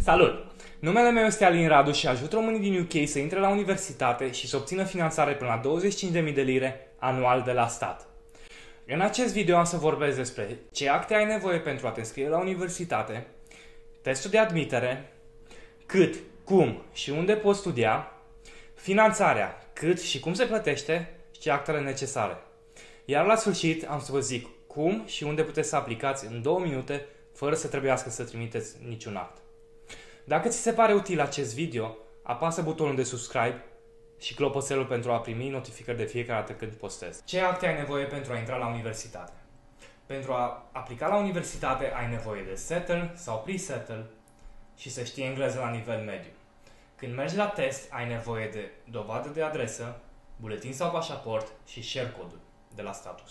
Salut! Numele meu este Alin Radu și ajut românii din UK să intre la universitate și să obțină finanțare până la 25.000 de lire anual de la stat. În acest video am să vorbesc despre ce acte ai nevoie pentru a te înscrie la universitate, testul de admitere, cât, cum și unde poți studia, finanțarea, cât și cum se plătește și ce actele necesare. Iar la sfârșit am să vă zic cum și unde puteți să aplicați în 2 minute fără să trebuiască să trimiteți niciun act. Dacă ți se pare util acest video, apasă butonul de subscribe și clopoțelul pentru a primi notificări de fiecare dată când postez. Ce acte ai nevoie pentru a intra la universitate? Pentru a aplica la universitate ai nevoie de settle sau pre-settle și să știi engleză la nivel mediu. Când mergi la test, ai nevoie de dovadă de adresă, buletin sau pașaport și share code-ul de la status.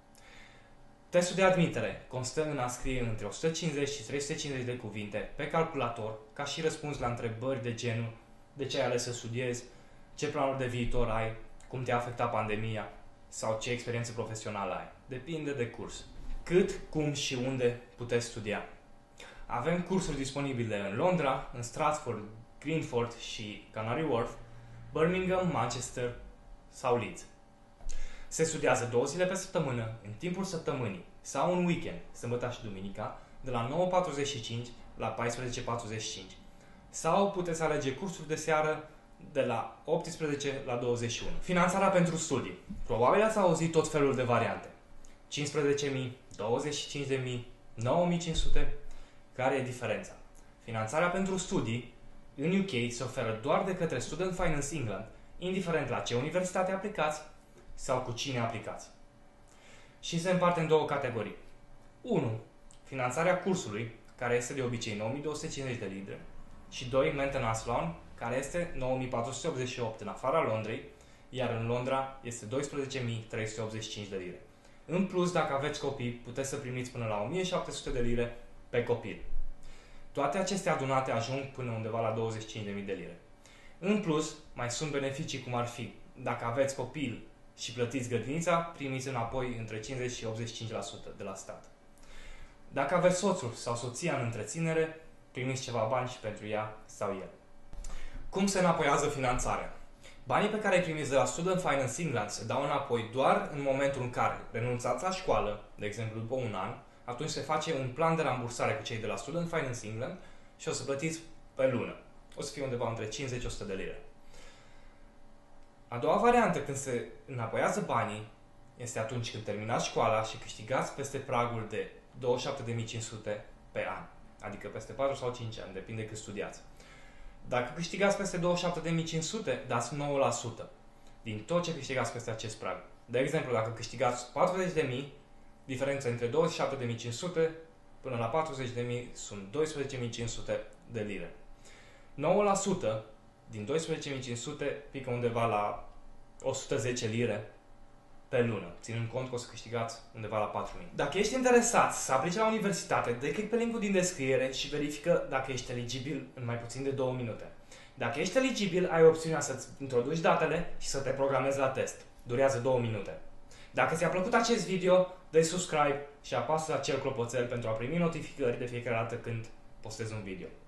Testul de admitere constă în a scrie între 150 și 350 de cuvinte pe calculator, ca și răspuns la întrebări de genul de ce ai ales să studiezi, ce planuri de viitor ai, cum te-a afectat pandemia sau ce experiență profesională ai. Depinde de curs. Cât, cum și unde puteți studia. Avem cursuri disponibile în Londra, în Stratford, Greenford și Canary Wharf, Birmingham, Manchester sau Leeds. Se studiază 2 zile pe săptămână, în timpul săptămânii sau în weekend, sâmbătă și duminica, de la 9:45 la 14:45. Sau puteți alege cursuri de seară de la 18 la 21. Finanțarea pentru studii. Probabil ați auzit tot felul de variante. 15.000, 25.000, 9.500. Care e diferența? Finanțarea pentru studii în UK se oferă doar de către Student Finance England, indiferent la ce universitate aplicați sau cu cine aplicați. Și se împarte în 2 categorii. 1. Finanțarea cursului, care este de obicei 9.250 de lire, și 2. Maintenance Loan, care este 9.488 în afara Londrei, iar în Londra este 12.385 de lire. În plus, dacă aveți copii, puteți să primiți până la 1.700 de lire pe copil. Toate acestea adunate ajung până undeva la 25.000 de lire. În plus, mai sunt beneficii cum ar fi, dacă aveți copil și plătiți grădinița, primiți înapoi între 50 și 85% de la stat. Dacă aveți soțul sau soția în întreținere, primiți ceva bani și pentru ea sau el. Cum se înapoiază finanțarea? Banii pe care îi primiți de la Student Finance England se dau înapoi doar în momentul în care renunțați la școală, de exemplu după un an, atunci se face un plan de rambursare cu cei de la Student Finance England și o să plătiți pe lună. O să fie undeva între 50 și 100 de lire. A doua variantă, când se înapoiază banii, este atunci când terminați școala și câștigați peste pragul de 27.500 pe an. Adică peste 4 sau 5 ani, depinde cât studiați. Dacă câștigați peste 27.500, dați 9% din tot ce câștigați peste acest prag. De exemplu, dacă câștigați 40.000, diferența între 27.500 până la 40.000 sunt 12.500 de lire. 9% din 12.500 pică undeva la 110 lire pe lună, ținând cont că o să câștigați undeva la 4.000. Dacă ești interesat să aplici la universitate, dă click pe linkul din descriere și verifică dacă ești eligibil în mai puțin de 2 minute. Dacă ești eligibil, ai opțiunea să-ți introduci datele și să te programezi la test. Durează 2 minute. Dacă ți-a plăcut acest video, dă-i subscribe și apasă acel clopoțel pentru a primi notificări de fiecare dată când postez un video.